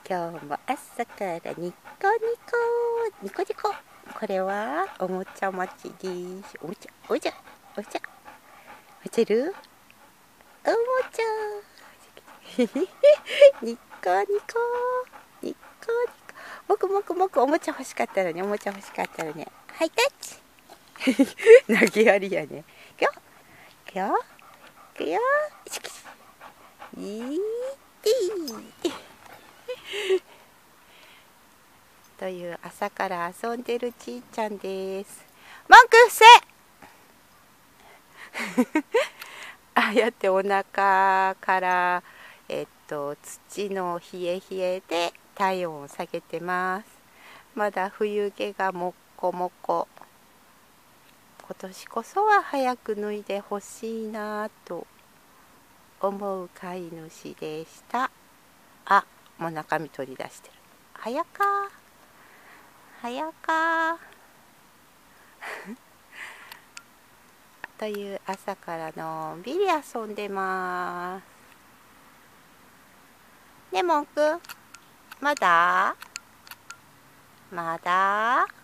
今日も朝からニコニコニコニコ。これはおもちゃ待ちです。おもちゃおもちゃおもちゃ待てるおもちゃニコニコニコニコ。もくもくもく。おもちゃ欲しかったらね、おもちゃ欲しかったらね、ハイタッチ投げやりやね。いくよいくよいくよ。いってーという朝から遊んでるちーちゃんです。文句伏せああやってお腹から土の冷え冷えで体温を下げてます。まだ冬毛がもっこもこ。今年こそは早く脱いでほしいなと思う飼い主でした。あ、もう中身取り出してる。早か早かという朝からのんびり遊んでますね。もんくんまだまだ